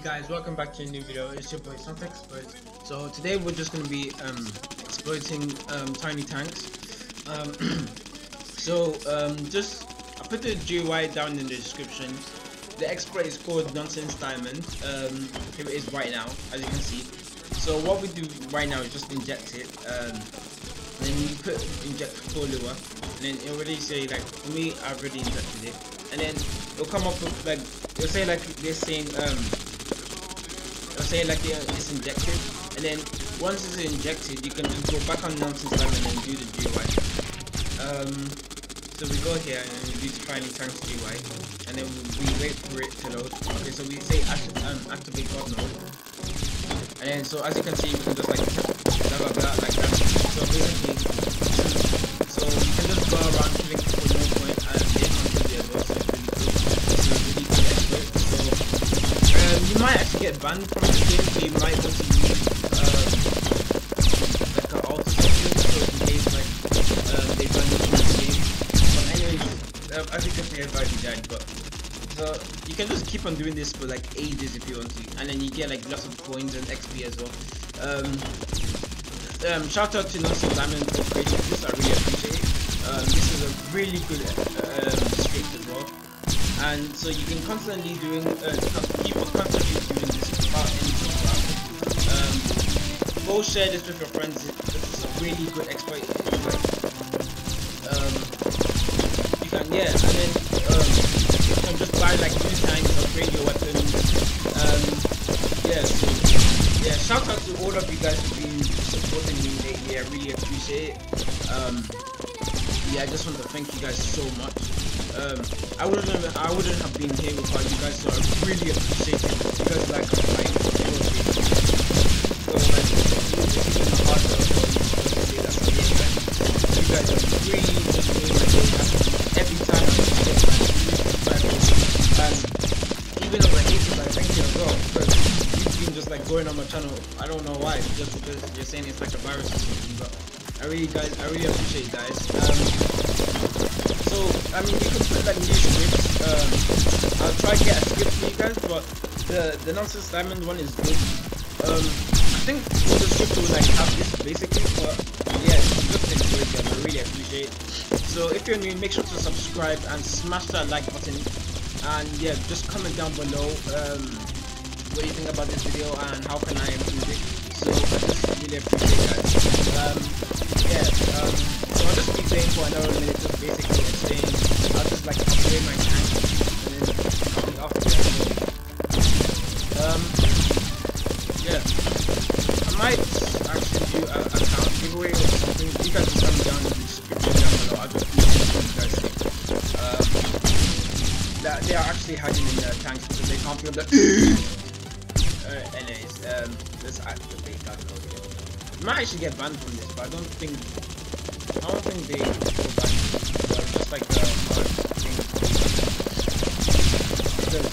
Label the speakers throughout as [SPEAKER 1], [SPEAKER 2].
[SPEAKER 1] guys, welcome back to a new video. It's your boy Shoutout. So today we're just going to be exploiting tiny tanks. I put the GUI down in the description. The exploit is called Nonsense Diamond. Here it is right now, as you can see. So what we do right now is just inject it. Then you put inject for lure, and then it'll already say, like, for me, I've already injected it, and then it'll come up with, like, it'll say like this saying it'll say like it's injected, and then once it's injected, you can just go back on Nonsense Diamond and do the GUI. So we go here and then we do the Tiny Tanks GUI, and then we wait for it to load. Okay, so we say activate God mode, and then so as you can see, we can just like blah blah blah like that. So basically, so you can just go around killing for no point and get onto the as well. So it's really good exploit. So you might actually get banned from the game, so you might want to use like an alt or something, so in case like they ban you from the game. But anyways, as you can see, everybody died. But so you can just keep on doing this for like ages if you want to, and then you get like lots of coins and XP as well. Shout out to Nonsense Diamond for creating this. I really appreciate it. This is a really good script as well, and so you can constantly keep on constantly doing this without any trouble. Go share this with your friends. This is a really good exploit. You can, yeah, and then you can just buy like new tanks, upgrade your weapons. Yeah, shout out to all of you guys who've been supporting me lately. I really appreciate it. Yeah, I just want to thank you guys so much. I wouldn't have been here without you guys, so I really appreciate it. You guys like my so like it's hard to say that. You guys are really just doing my day every time I get my and even though I hate it, I thank you as well, because you've been just like going on my channel. I don't know why, just because you're saying it's like a virus or something, but I really appreciate it, guys. So I mean, you can put like new scripts. I'll try to get a script for you guys, but the Nonsense Diamond one is good. I think the script will like have this basically, but yeah, just enjoy it, guys. I really appreciate it. So if you're new, make sure to subscribe and smash that like button, and yeah, just comment down below what you think about this video and how can I improve it. So I just really appreciate it, guys. So I'll just be playing for another minute, just basically saying I'll just like upgrade my tank and then I'll be off there. Yeah, I might actually do a account giveaway or something. You guys can comment down in the description down below. I'll just do what you guys think. That they are actually hiding in the tanks because they can't feel the anyways, let's activate that mode. You might actually get banned from this, but I don't think they will ban you. Just like the hard thing. Because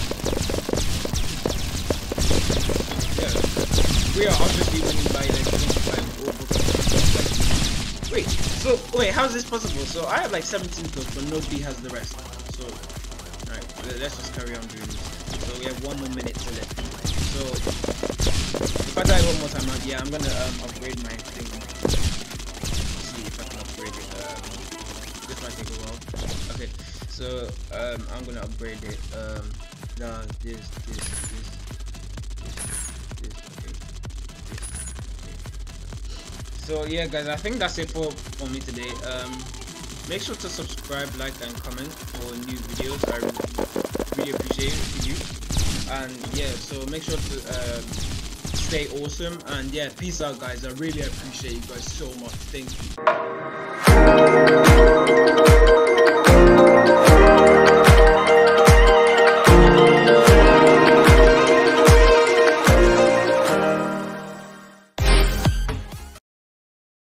[SPEAKER 1] yeah, we are obviously winning by like 25 or wait, how is this possible? So I have like 17 kills, but nobody has the rest. So alright, let's just carry on doing this. So we have 1 more minute to live. So if I die one more time, yeah, I'm gonna upgrade my thing. See if I can upgrade it. This might take a while. Okay, so I'm gonna upgrade it. This. So yeah, guys, I think that's it for me today. Make sure to subscribe, like, and comment for new videos. I really appreciate it if you do. And yeah, so make sure to stay awesome, and yeah, peace out, guys. I really appreciate you guys so much. Thank you.